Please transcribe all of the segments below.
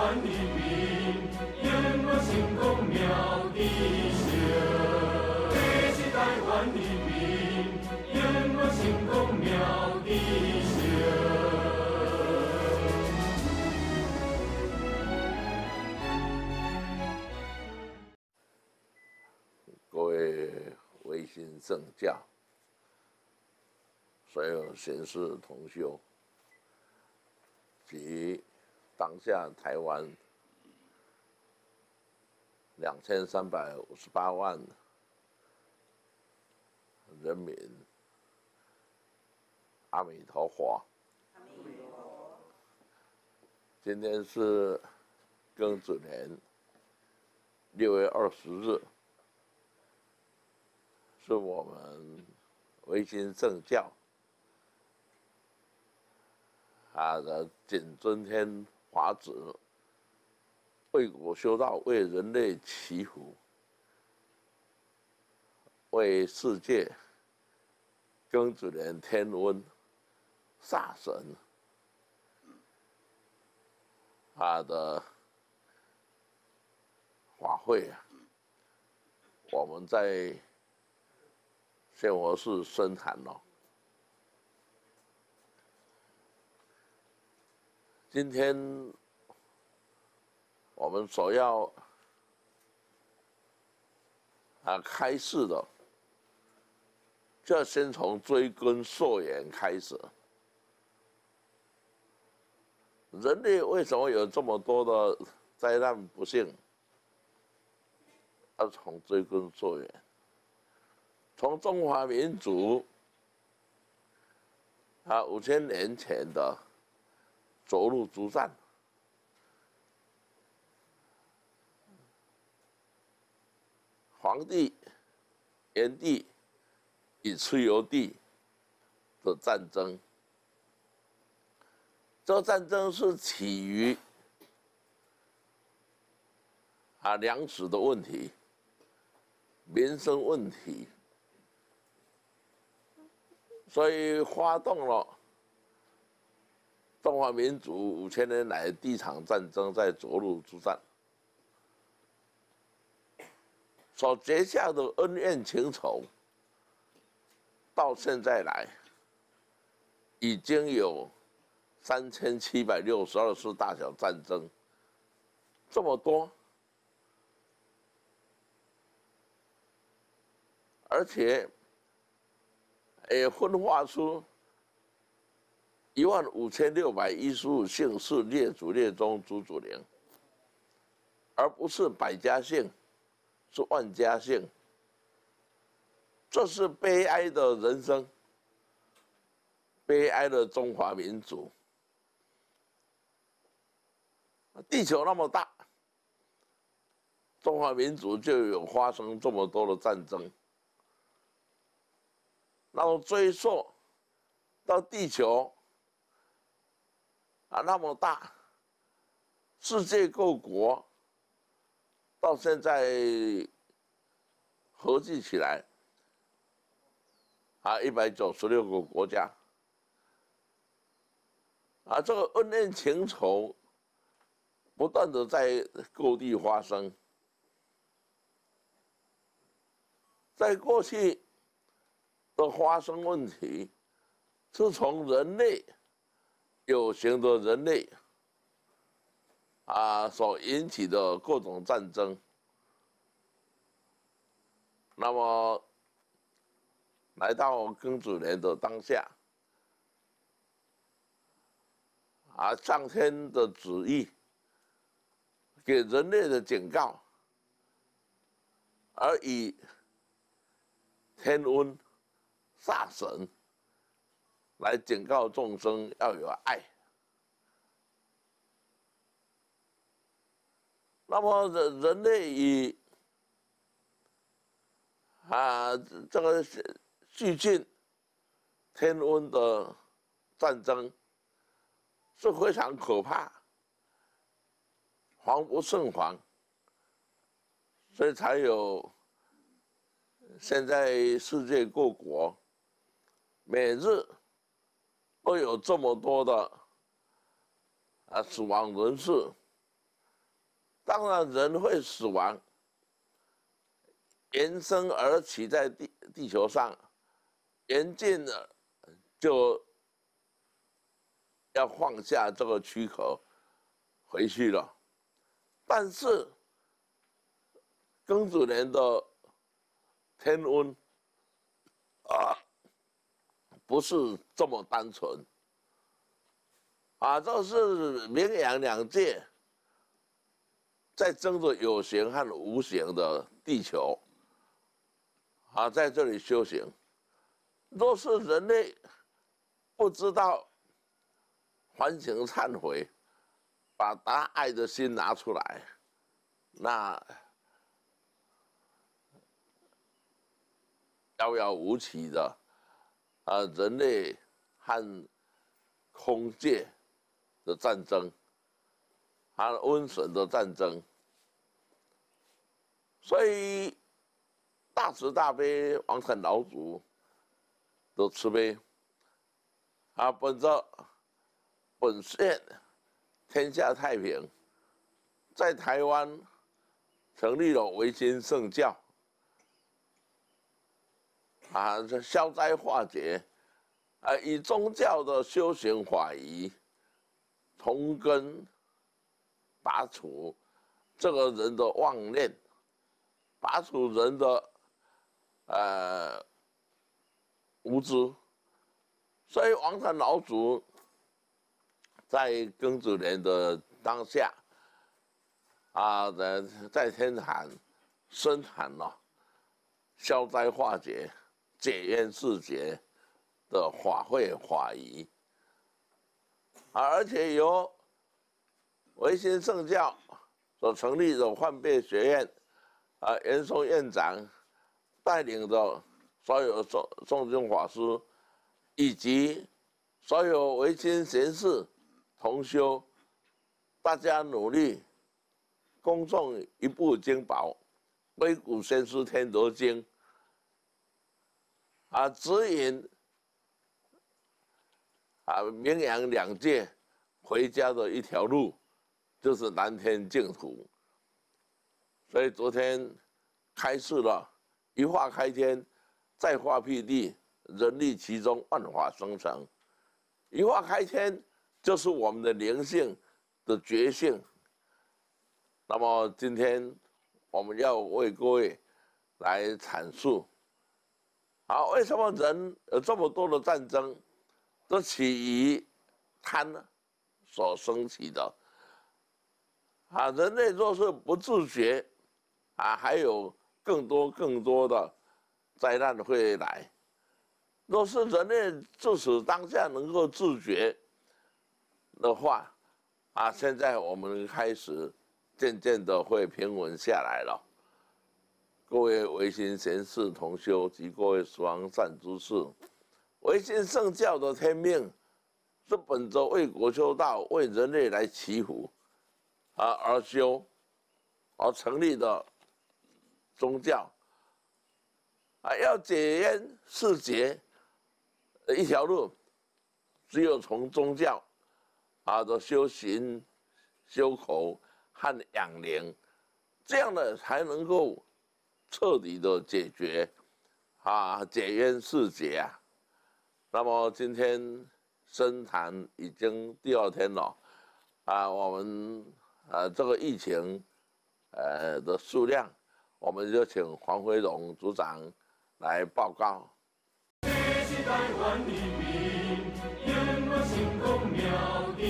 湾人民，永远成功妙地球。这是台湾人民，永远成功妙地球。 各位维新圣教，所有贤士同修及当下台湾2358万人民，阿弥陀佛！阿弥陀佛！今天是庚子年6月20日，是我们维新圣教的谨遵天法旨，为国修道，为人类祈福，为世界庚子年天温煞神的法会啊，我们在现佛寺深谈了。今天我们所要开示的，就要先从追根溯源开始。人类为什么有这么多的灾难不幸？要从追根溯源，从中华民族5000年前的涿鹿之战，黄帝、炎帝与蚩尤帝的战争。这个战争是起于粮食的问题、民生问题，所以发动了中华民族5000年来的第一场战争，在涿鹿之战所结下的恩怨情仇，到现在来已经有3762次大小战争，这么多，而且也分化出15615姓氏列祖列宗祖祖灵，而不是百家姓，是万家姓。这是悲哀的人生，悲哀的中华民族。地球那么大，中华民族就有发生这么多的战争。然后追溯到地球那么大，世界各国到现在合计起来196个国家这个恩怨情仇不断的在各地发生。在过去的发生问题，是从人类有形的人类所引起的各种战争。那么来到庚子年的当下上天的旨意给人类的警告，而以天温煞神来警告众生要有爱。那么人类以这个细菌天温的战争是非常可怕，防不胜防，所以才有现在世界各国每日都有这么多的死亡人数当然人会死亡，延伸而起在地球上，严禁了就要放下这个躯壳回去了。但是庚子年的天温不是这么单纯这是明阳两界在争着有形和无形的地球在这里修行。若是人类不知道反省忏悔，把大爱的心拿出来，那遥遥无期的人类和空界的战争，瘟神的战争。所以大慈大悲王禅老祖的慈悲本着本县天下太平，在台湾成立了维新圣教这消灾化解以宗教的修行法仪从根拔除这个人的妄念，拔除人的无知。所以王禅老祖在庚子年的当下在天坛深谈了消灾化解、解冤释结的法会法仪而且由维新圣教所成立的幻变学院袁松院长带领的所有诵经法师以及所有维新贤士同修，大家努力恭诵一部经宝《微古先师天德经》指引明阳两界回家的一条路，就是南天净土。所以昨天开示了一化开天，再化辟地，人力其中，万法生成。一化开天就是我们的灵性的觉性。那么今天我们要为各位来阐述为什么人有这么多的战争都起于贪所生起的人类若是不自觉还有更多的灾难会来。若是人类自此当下能够自觉的话现在我们开始渐渐的会平稳下来了。各位维新贤士同修及各位亡善之士，维新圣教的天命是本着为国修道、为人类来祈福而修而成立的宗教要解冤释结的一条路，只有从宗教的修行、修口和养灵，这样的才能够彻底的解决解冤释结那么今天深谈已经第2天了我们这个疫情的数量，我们就请黄辉荣组长来报告。 这是台湾人民永远成功妙的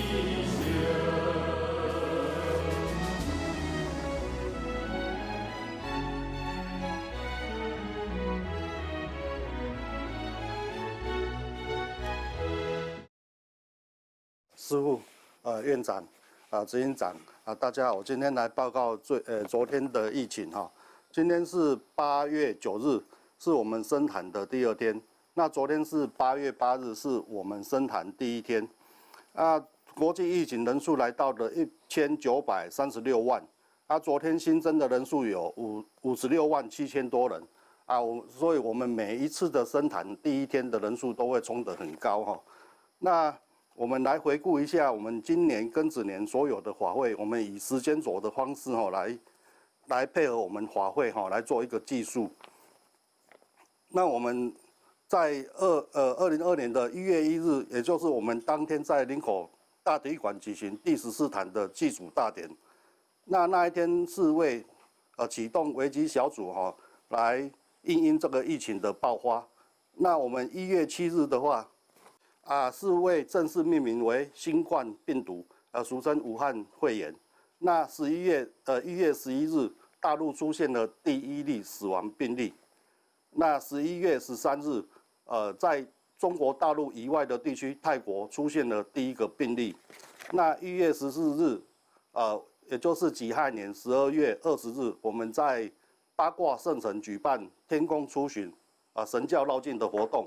师父、院长、执行长大家好，我今天来报告昨天的疫情今天是8月9日，是我们生坛的第2天。那昨天是8月8日，是我们生坛第1天。国际疫情人数来到了1936万。昨天新增的人数有56万7千多人所以我们每一次的生坛第1天的人数都会冲得很高那我们来回顾一下我们今年庚子年所有的法会，我们以时间轴的方式来配合我们法会来做一个计数。那我们在2020年的1月1日，也就是我们当天在林口大体育馆举行第14坛的祭祖大典。那一天是为启动危机小组来因这个疫情的爆发。那我们1月7日的话，是为正式命名为新冠病毒，俗称武汉肺炎。那1月11日，大陆出现了第1例死亡病例。那11月13日，在中国大陆以外的地区，泰国出现了第1个病例。那1月14日，也就是己亥年12月20日，我们在八卦圣城举办天宫出巡，神教绕境的活动。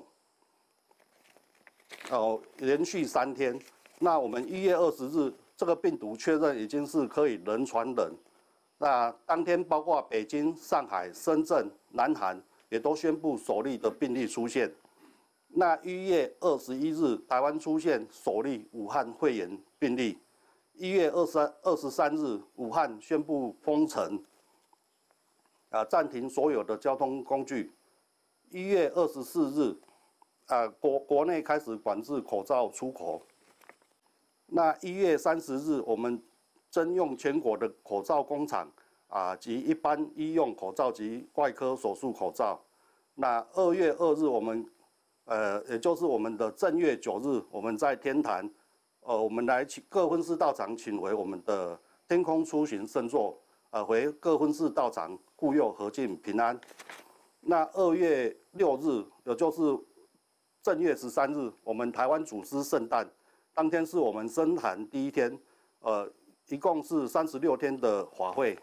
连续3天。那我们1月20日，这个病毒确认已经是可以人传人。那当天包括北京、上海、深圳、南韩也都宣布首例的病例出现。那1月21日，台湾出现首例武汉肺炎病例。1月23日，武汉宣布封城，暂停所有的交通工具。1月24日，国内开始管制口罩出口。那1月30日，我们征用全国的口罩工厂及一般医用口罩及外科手术口罩。那2月2日，我们也就是我们的正月9日，我们在天坛，我们来各分司道场请回我们的天空出行圣座，回各分司道场护佑和敬平安。那2月6日，也就是正月13日，我们台湾祖师圣诞，当天是我们生坛第1天，一共是36天的法会。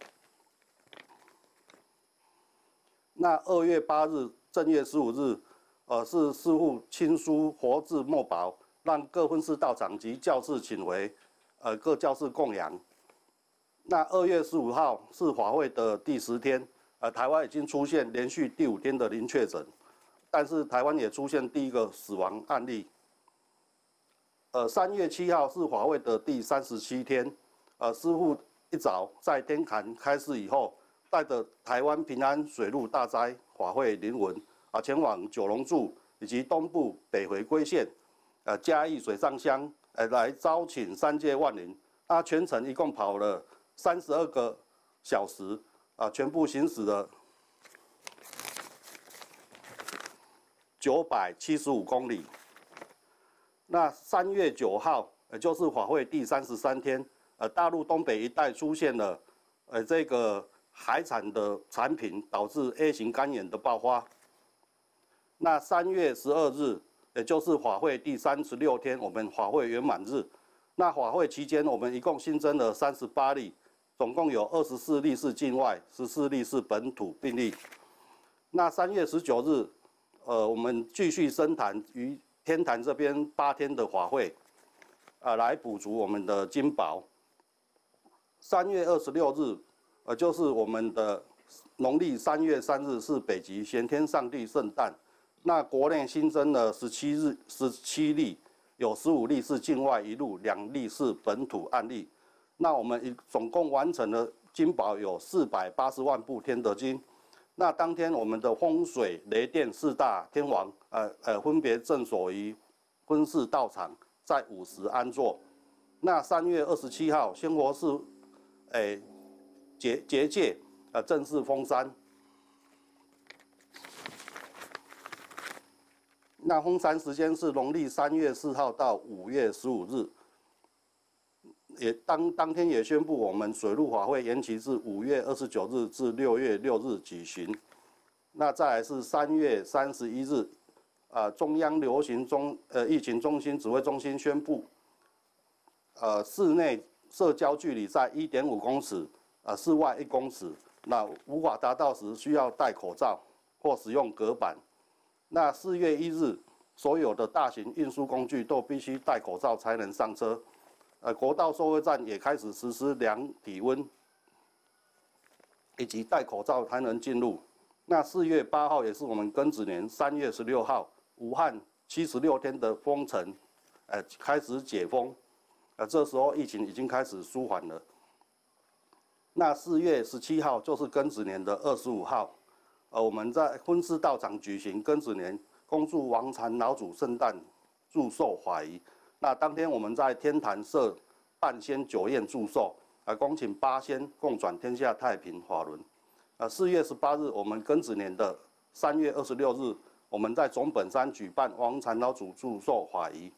那2月8日，正月15日，是师父亲书活字墨宝，让各分司道场及教士请回，各教士供养。那2月15号是法会的第10天，台湾已经出现连续第5天的零确诊，但是台湾也出现第1个死亡案例。3月7号是法会的第37天，师父一早在天坛开示以后，带着台湾平安水陆大斋法会灵魂前往九龙柱以及东部北回归线，嘉义水上乡，来招请3界万灵。全程一共跑了32个小时，全部行驶了975公里。那3月9号，也就是法会第33天，大陆东北一带出现了这个海产的产品导致 A 型肝炎的爆发。那3月12日，也就是法会第36天，我们法会圆满日。那法会期间，我们一共新增了38例，总共有24例是境外，14例是本土病例。那3月19日，我们继续升坛于天坛这边8天的法会，来补足我们的金宝。3月26日，就是我们的农历3月3日是北极玄天上帝圣诞。那国内新增了17例，有15例是境外一路，2例是本土案例。那我们总共完成了金宝有480万部天德经。那当天我们的风水、雷电4大天王，分别镇守于分寺道场，在50安坐。那3月27号，仙佛寺，结界，正式封山。那封山时间是农历3月4号到5月15日，也当天也宣布我们水陆法会延期至5月29日至6月6日举行。那再来是3月31日，中央流行疫情中心指挥中心宣布，室内社交距离在1.5公尺，室外1公尺，那无法达到时需要戴口罩或使用隔板。那4月1日，所有的大型运输工具都必须戴口罩才能上车。国道收费站也开始实施量体温，以及戴口罩才能进入。那4月8号也是我们庚子年3月16号，武汉76天的封城， 开始解封，这时候疫情已经开始舒缓了。那4月17号就是庚子年的25号，我们在婚事道场举行庚子年恭祝王禅老祖圣诞祝寿法仪。那当天我们在天坛设半仙酒宴祝寿，恭请8仙共转天下太平法轮。4月18日我们庚子年的3月26日，我们在总本山举办王禅老祖祝寿法仪。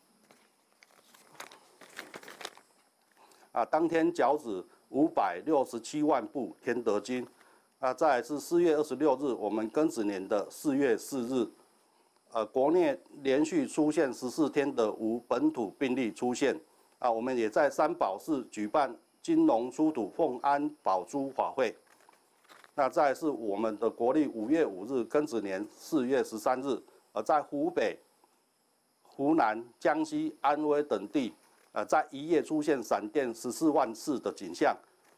当天缴旨567万部天德经。再来是4月26日，我们庚子年的4月4日，国内连续出现14天的无本土病例出现。我们也在三宝寺举办金龙出土奉安宝珠法会。那再来是我们的国历5月5日庚子年4月13日，在湖北、湖南、江西、安徽等地，在一夜出现闪电14万次的景象，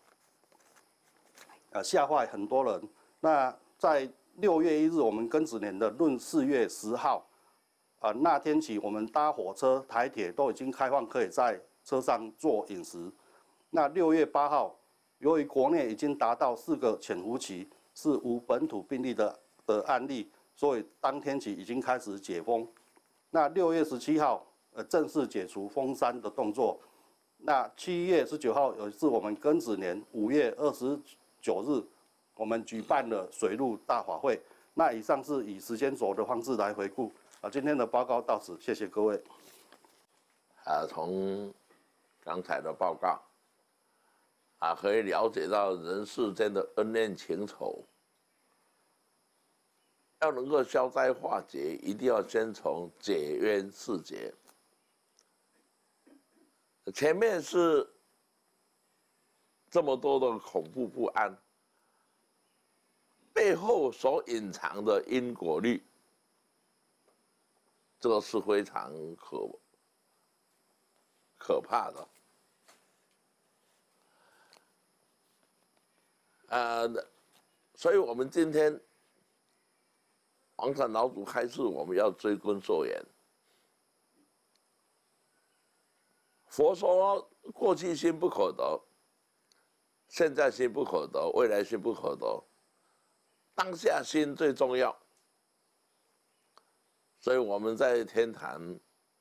吓坏很多人。那在6月1日，我们庚子年的闰4月10号，那天起我们搭火车、台铁都已经开放，可以在车上做饮食。那6月8号，由于国内已经达到4个潜伏期，是无本土病例的案例，所以当天起已经开始解封。那6月17号，正式解除封山的动作。那7月19号，也是我们庚子年5月29日，我们举办了水陆大法会。那以上是以时间轴的方式来回顾。今天的报告到此，谢谢各位。 从刚才的报告，可以了解到人世间的恩怨情仇，要能够消灾化解，一定要先从解冤释结。前面是这么多的恐怖不安，背后所隐藏的因果律，这个是非常可怕的。所以我们今天王禅老祖开示，我们要追根溯源。佛说过去心不可得，现在心不可得，未来心不可得，当下心最重要。所以我们在天坛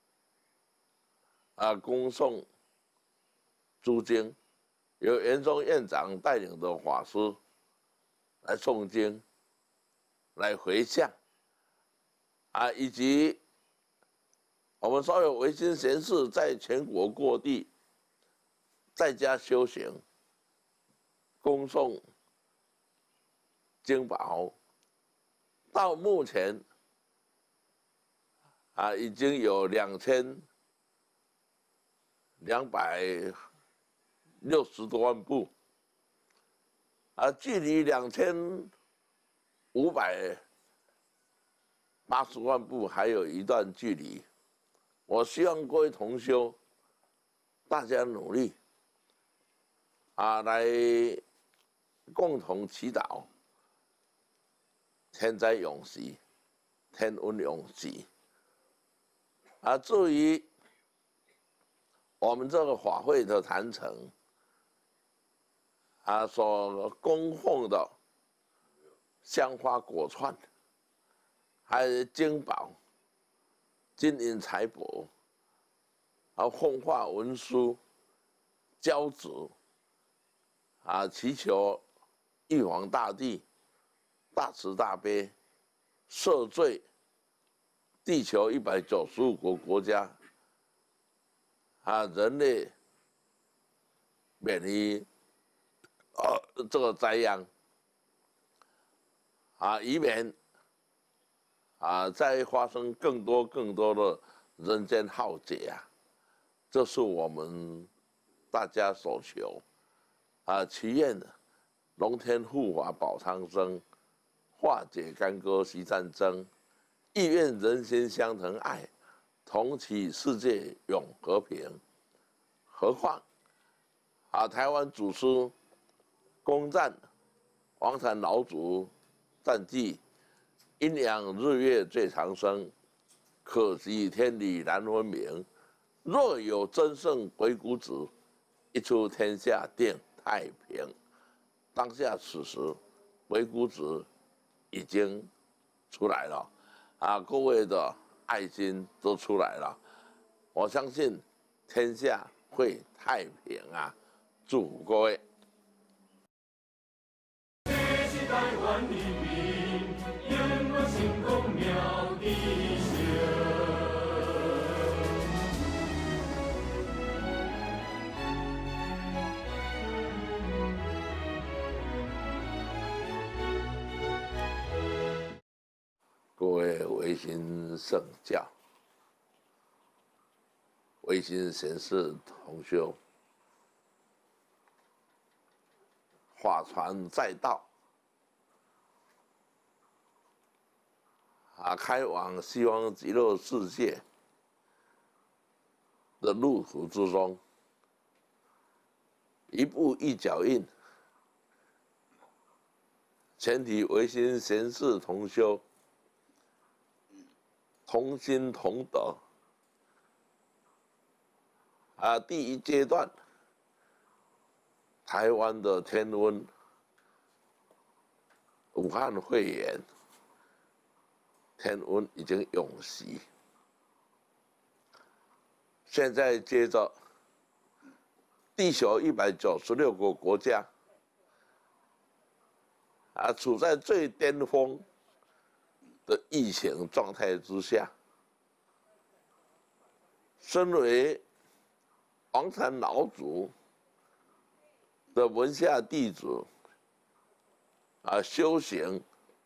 恭诵诸经，由圆宗院长带领的法师来诵经，来回向，以及我们所有维新贤士在全国各地在家修行，恭诵经宝，到目前已经有2260多万部，距离2580万部还有一段距离。我希望各位同修，大家努力来共同祈祷天灾永息，天恩永息。至于我们这个法会的坛城所供奉的香花果串，还有经宝、金银财宝，奉化文书、交旨，祈求玉皇大帝大慈大悲，赦罪地球195个国家，人类免于这个灾殃，以免再发生更多的人间浩劫这是我们大家所求祈愿龙天护法保苍生，化解干戈息战争，亦愿人心相疼爱，同祈世界永和平。何况台湾祖师公赞王禅老祖赞记，阴阳日月最长生，可惜天理难分明。 若有真圣鬼谷子，一出天下定太平。当下此时，鬼谷子已经出来了，各位的爱心都出来了，我相信天下会太平啊！祝福各位。 这是台湾人民永远成功妙的声。 各位维新圣教、维新贤士同修，法船载道，开往西方极乐世界的路途之中，一步一脚印，全体维新贤士同修，同心同德。第一阶段，台湾的天瘟，武汉肺炎，天瘟已经永息。现在接着，地球196个国家，处在最巅峰的疫情状态之下，身为王禅老祖的门下弟子，修行，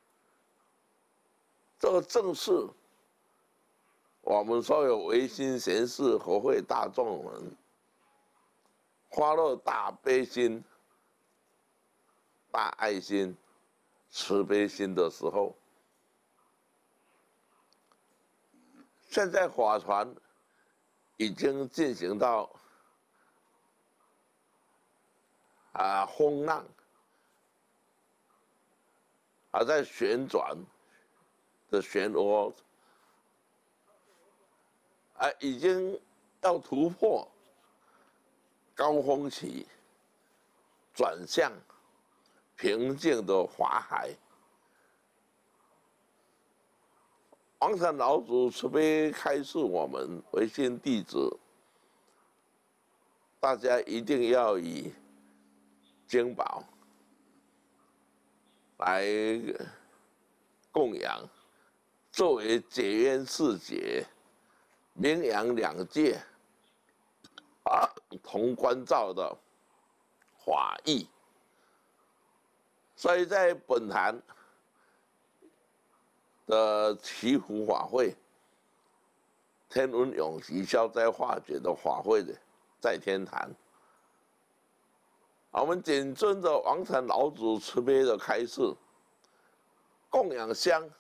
这个正是我们所有维新贤士和会大众们发了大悲心、大爱心、慈悲心的时候。现在法船已经进行到风浪在旋转的漩涡已经要突破高峰期，转向平静的华海。王禅老祖慈悲开示我们维新弟子，大家一定要以经宝来供养，作为解冤释结、名扬两界同关照的法义。所以在本坛的祈福法会、天瘟永息、消灾化解的法会的，在天坛，我们谨遵着王禅老祖慈悲的开示，供养香、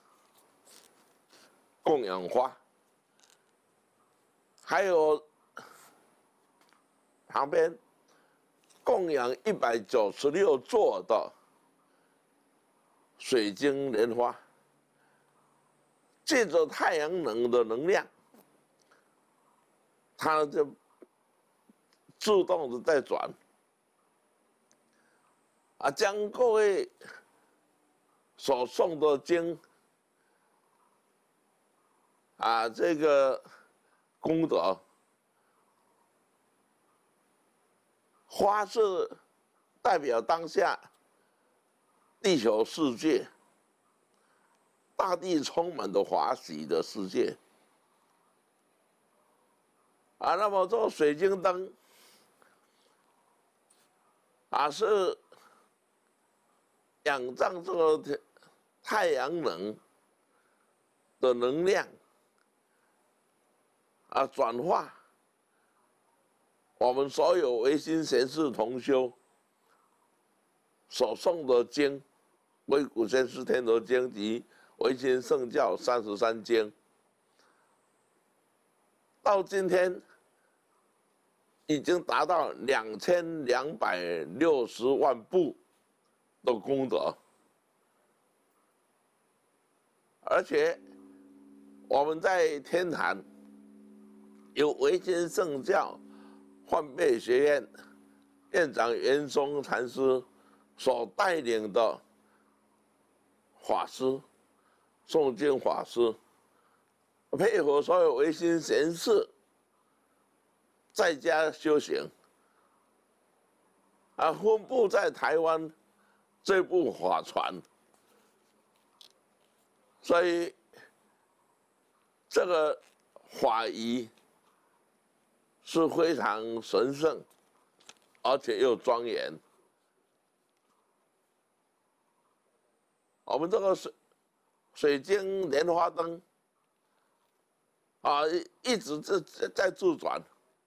供养花，还有旁边供养196座的水晶莲花。借着太阳能的能量，它就自动的在转，将各位所诵的经，这个功德，花是代表当下地球世界。大地充满着华喜的世界，那么这个水晶灯，是仰仗这个太阳能的能量，转化我们所有维新贤士同修所诵的经，维谷先师天德经及维新圣教33经，到今天已经达到2260万部的功德，而且我们在天坛由维新圣教换备学院院长袁松禅师所带领的法师、诵经法师，配合所有维新贤士在家修行，分布在台湾这部法传，所以这个法仪是非常神圣，而且又庄严。我们这个水晶莲花灯一直在自转，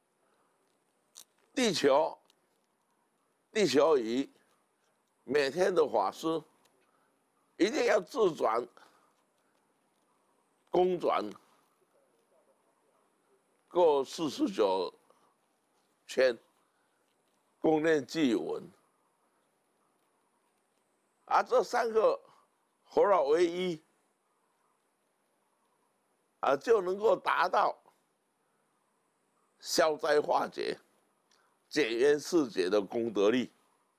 地球仪每天的法师一定要自转、公转各49圈，共念祭文。这3个合而为一，就能够达到消灾化解、解冤释结的功德力。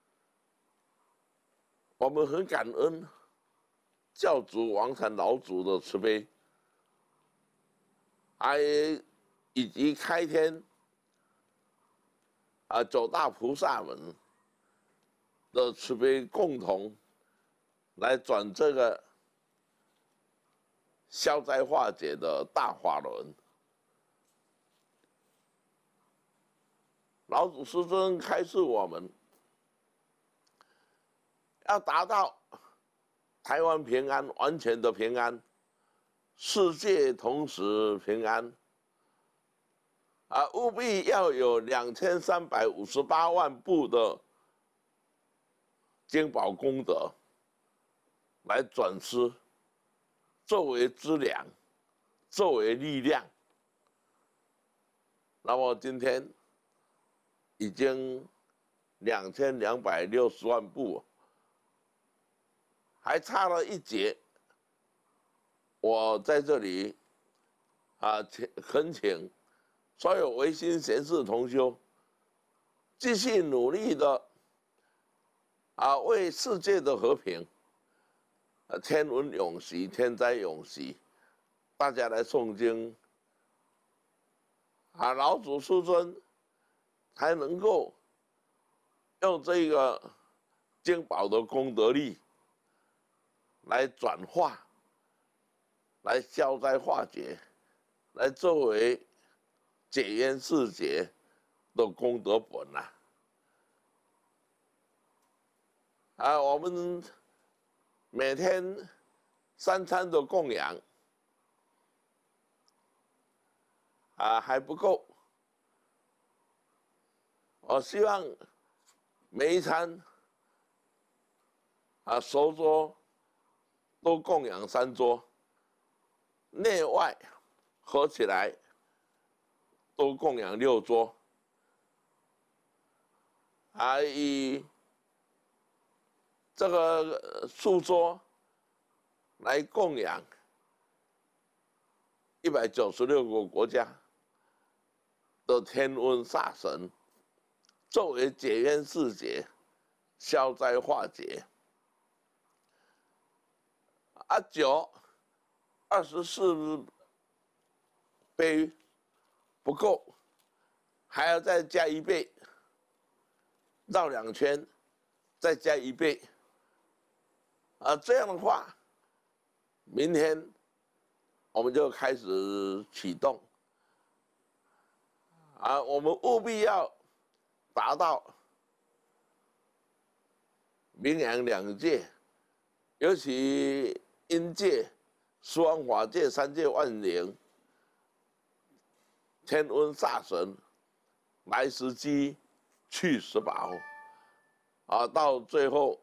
我们很感恩教主王禅老祖的慈悲，以及开天9大菩萨们的慈悲，共同来转这个消灾化解的大法轮。老祖师尊开示我们，要达到台湾平安，完全的平安，世界同时平安，务必要有2358万部的经宝功德来转施，作为资粮，作为力量。那么今天已经2260万部，还差了一节。我在这里恳请所有维新贤士同修，继续努力的为世界的和平，天文永息，天灾永息，大家来诵经，老祖师尊才能够用这个经宝的功德力来转化，来消灾化解，来作为解冤释结的功德本我们每天3餐的供养还不够，我希望每一餐熟桌都供养3桌，内外合起来都供养6桌，以这个素桌来供养196个国家的天瘟煞神，作为解冤释结、消灾化解。酒24杯不够，还要再加1杯，绕2圈，再加1杯。这样的话，明天我们就开始启动。我们务必要达到明阳2界，尤其阴界、十方法界、3界万灵、天瘟煞神来时机，去时宝，到最后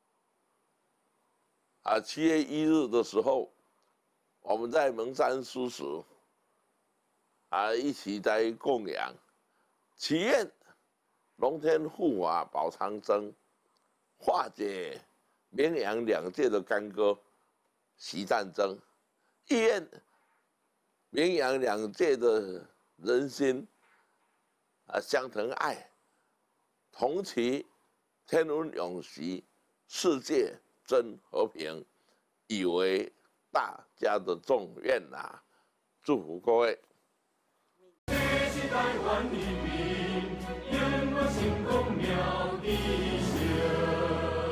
7月1日的时候，我们在蒙山书室一起在供养，祈愿龙天护法保长征，化解明阳2界的干戈，习战争，意愿明阳2界的人心相疼爱，同祈天伦永续，世界真和平，以为大家的众愿呐！祝福各位。 这是台湾人民永远成功妙的声。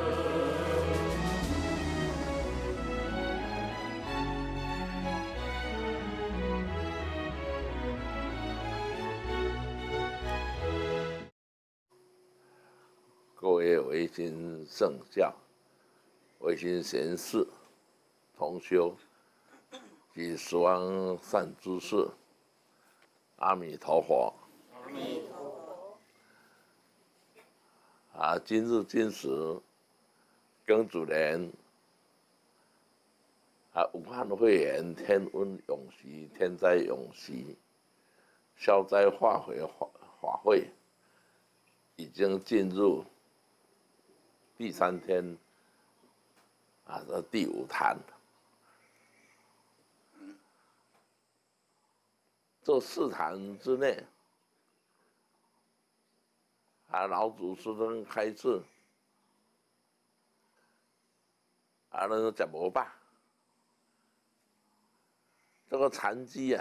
各位维新圣教、维新贤士、同修及十方善知识，阿弥陀佛！ 阿弥陀佛！今日今时，庚子年武汉肺炎天瘟永息，天灾永息，消灾化肥法会已经进入第3天的第5坛。这4坛之内，老祖师曾开示，那个吃无饱。这个残疾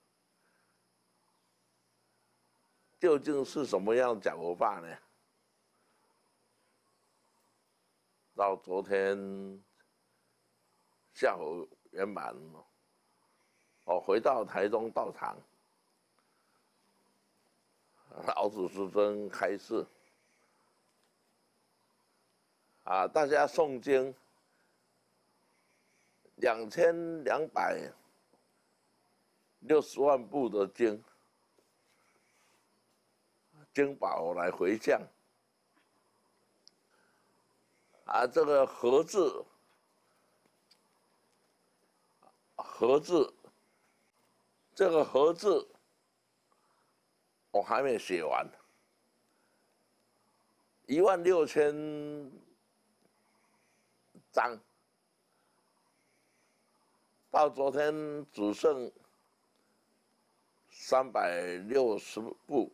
究竟是什么样吃无饱呢？到昨天下午圆满，我回到台中道场，老祖师曾开示，大家诵经2260万部的经宝来回向。这个和字，这个和字，我还没写完。16000章，到昨天只剩360部。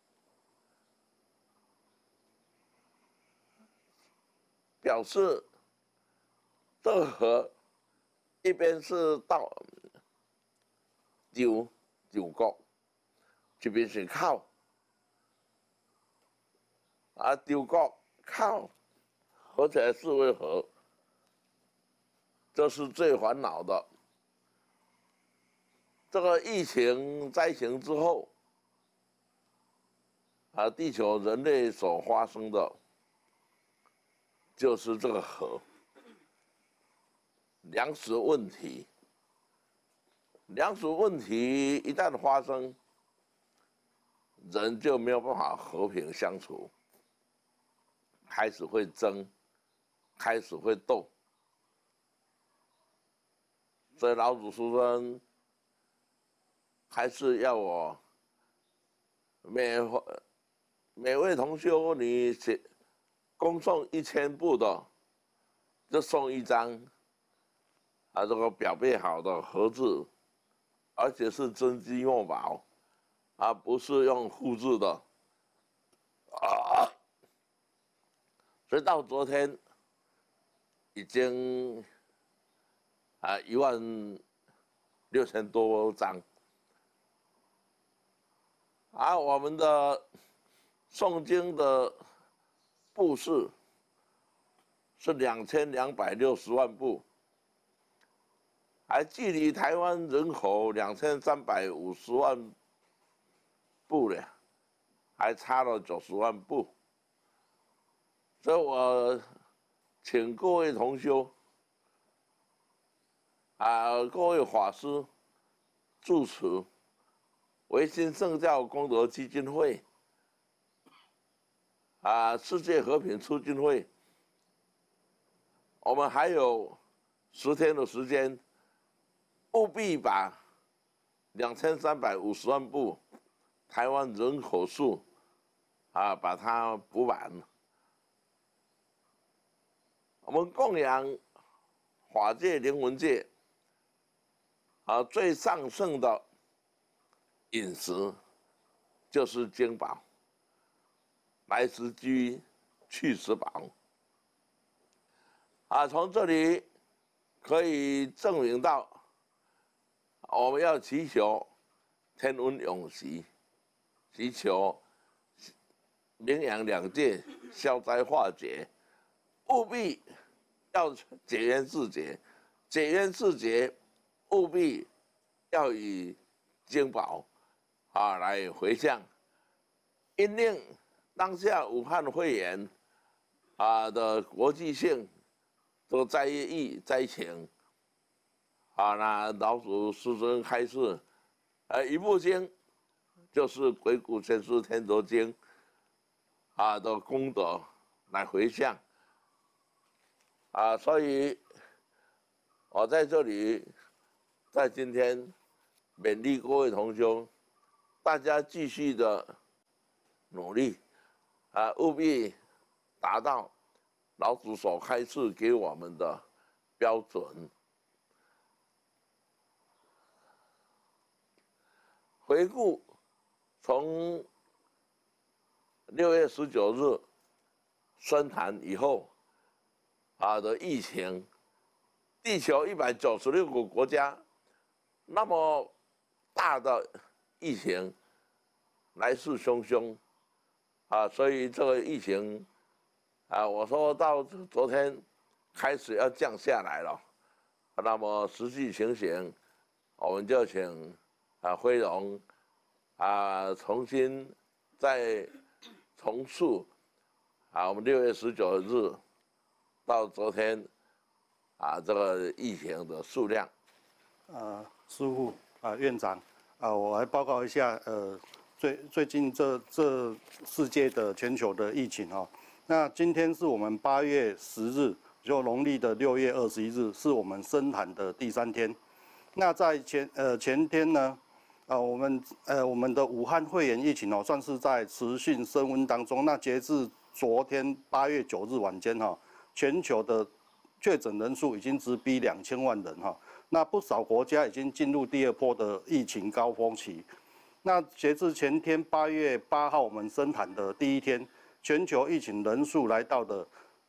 表示这个河一边是到九角，一边是口，九角口合起来是为河，这是最烦恼的。这个疫情灾情之后，地球人类所发生的。就是这个河，粮食问题。粮食问题一旦发生，人就没有办法和平相处，开始会争，开始会斗。所以老祖师们还是要我每位同修，你恭送1000部的，就送1张这个裱背好的盒子，而且是真金墨宝，不是用复制的所以到昨天已经16000多张我们的诵经的部数是2260万部，还距离台湾人口2350万部呢，还差了90万部。所以我请各位同修各位法师住持维新圣教功德基金会世界和平促进会，我们还有10天的时间，务必把2350万部台湾人口数把它补满。我们供养法界、灵魂界最上圣的饮食就是经宝，来时居，去时宝。从这里可以证明到，我们要祈求天温永息，祈求名扬两界，消灾化解，务必要解冤释结，解冤释结，务必要以经宝来回向，因应当下武汉肺炎的国际性这个灾疫灾情那老祖师尊开示，一部经就是《鬼谷全书天德经》的功德来回向所以我在这里在今天勉励各位同兄，大家继续的努力务必达到老祖所开示给我们的标准。回顾从6月19日宣坛以后的疫情，地球196个国家那么大的疫情来势汹汹所以这个疫情我说到昨天开始要降下来了，那么实际情形，我们就请辉荣重新再重述我们6月19日到昨天这个疫情的数量。 师父院长我来报告一下最近这世界的全球的疫情那今天是我们8月10日，就农历的6月21日，是我们生坛的第3天。那在前天呢，我们的武汉肺炎疫情算是在持续升温当中。那截至昨天8月9日晚间全球的确诊人数已经直逼2000万人那不少国家已经进入第2波的疫情高峰期。那截至前天8月8号，我们生坛的第1天，全球疫情人数来到的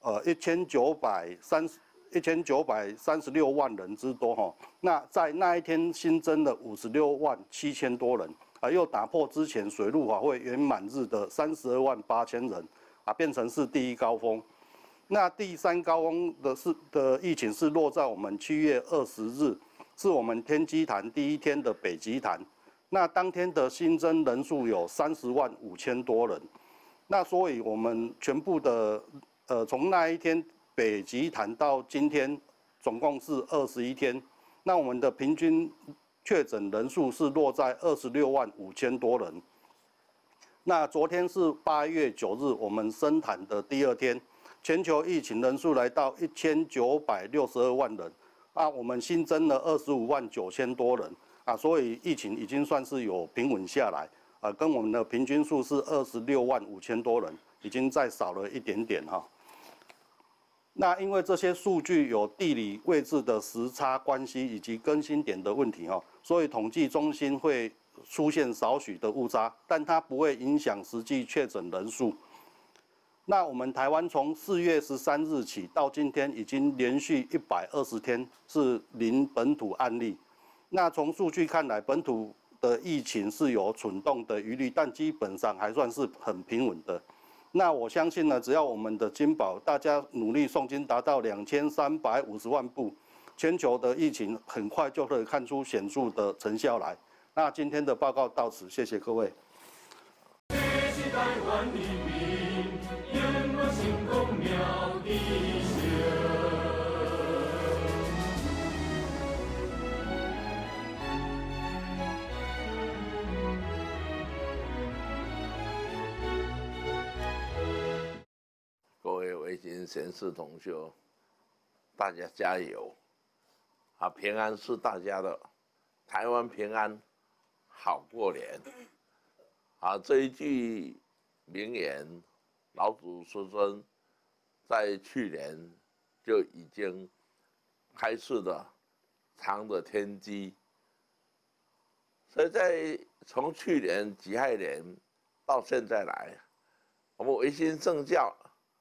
1936万人之多那在那一天新增了56万7千多人又打破之前水陆法会圆满日的32万8千人变成是第1高峰。那第3高峰的疫情是落在我们7月20日，是我们天机坛第1天的北极坛。那当天的新增人数有30万5千多人。那所以我们全部的从那一天北极坛到今天总共是21天，那我们的平均确诊人数是落在26万5千多人。那昨天是8月9日，我们生坛的第2天，全球疫情人数来到1962万人我们新增了25万9千多人所以疫情已经算是有平稳下来跟我们的平均数是26万5千多人，已经再少了一点点那因为这些数据有地理位置的时差关系以及更新点的问题所以统计中心会出现少许的误差，但它不会影响实际确诊人数。那我们台湾从4月13日起到今天，已经连续120天是零本土案例。那从数据看来，本土的疫情是有蠢动的余力，但基本上还算是很平稳的。那我相信呢，只要我们的金宝大家努力诵经达到2350万部，全球的疫情很快就可以看出显著的成效来。那今天的报告到此，谢谢各位。 各位维新贤士同修，大家加油平安是大家的，台湾平安好过年这一句名言，老祖师尊在去年就已经开示的藏的天机，所以从去年己亥年到现在来，我们维新圣教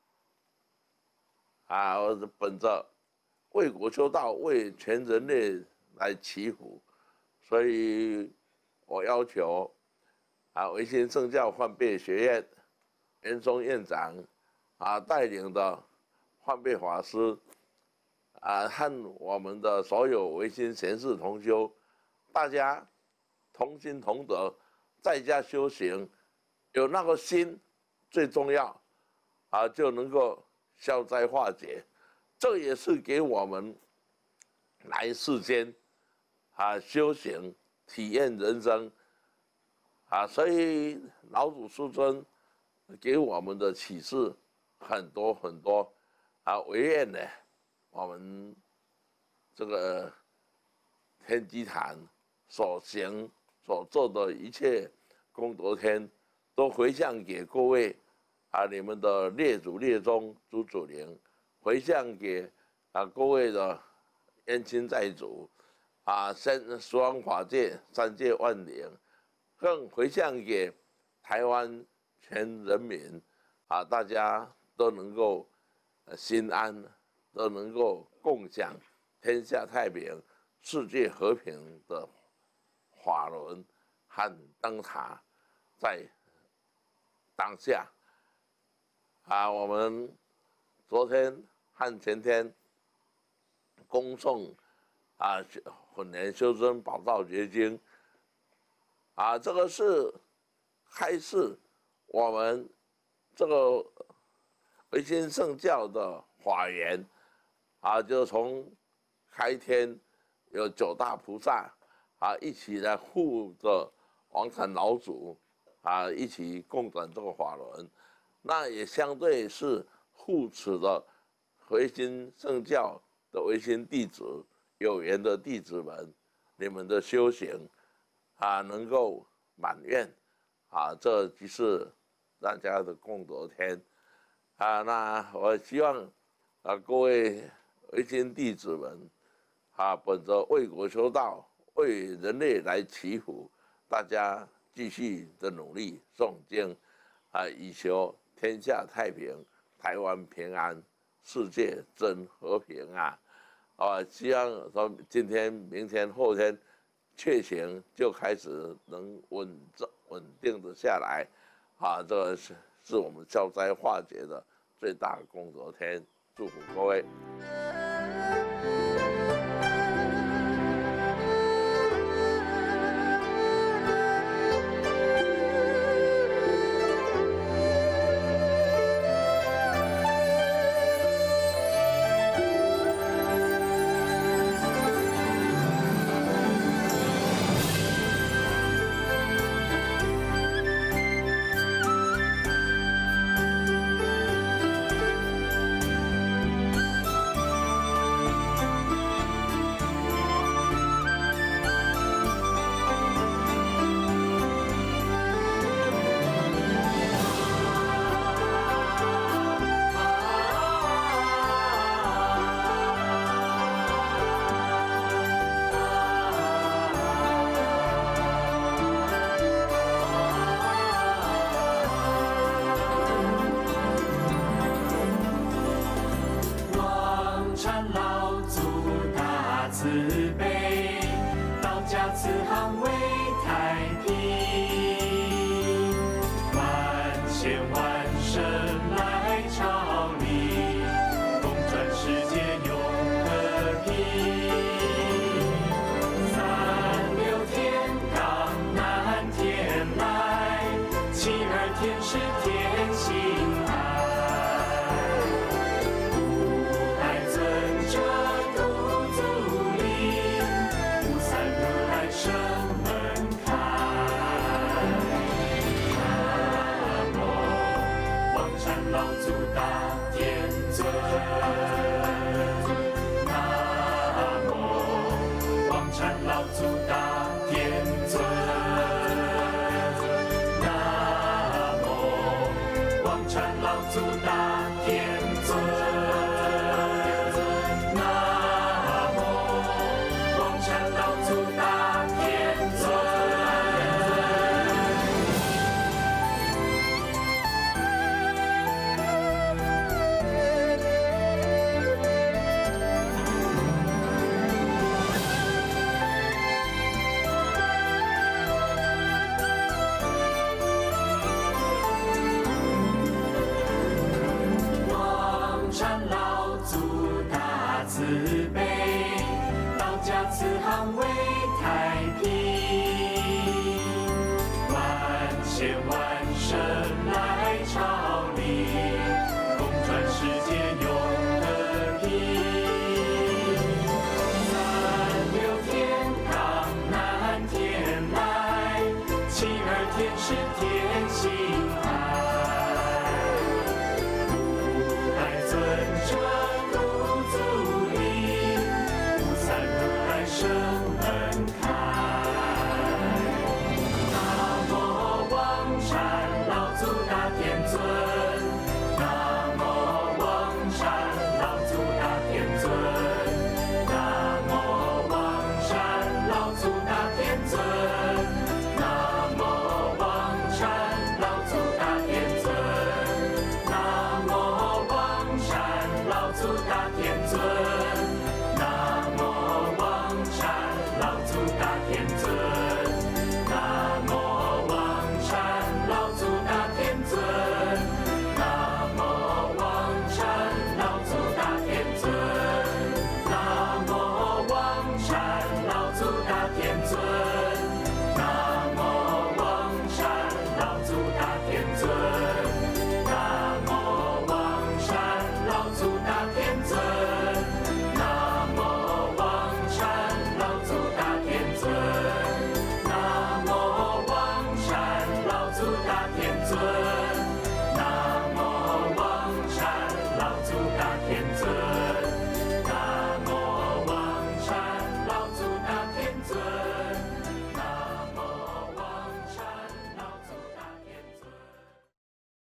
我是本着为国修道、为全人类来祈福，所以我要求维新圣教换备学院袁松院长带领的换备法师和我们的所有维新贤士同修，大家同心同德，在家修行，有那个心最重要就能够消灾化解。这也是给我们来世间修行体验人生所以老祖师尊给我们的启示很多很多唯愿呢，我们这个天机坛所行所做的一切功德天，都回向给各位你们的列祖列宗祖祖灵，回向给各位的冤亲债主十方法界三界万灵，更回向给台湾全人民大家都能够心安，都能够共享天下太平、世界和平的法轮和灯塔，在当下我们昨天和前天恭诵混年修真宝道结经这个是开示我们这个维新圣教的法源就从开天有9大菩萨一起来护着王禅老祖一起共转这个法轮，那也相对是护持的维新圣教的维新弟子有缘的弟子们，你们的修行能够满愿这就是大家的功德天那我希望各位维新弟子们本着为国修道、为人类来祈福，大家继续的努力诵经以求天下太平、台湾平安、世界真和平希望说今天、明天、后天确行就开始能稳定的下来这个是我们消灾化解的最大功德天，祝福各位。 爱尊者独足礼。 慈悲，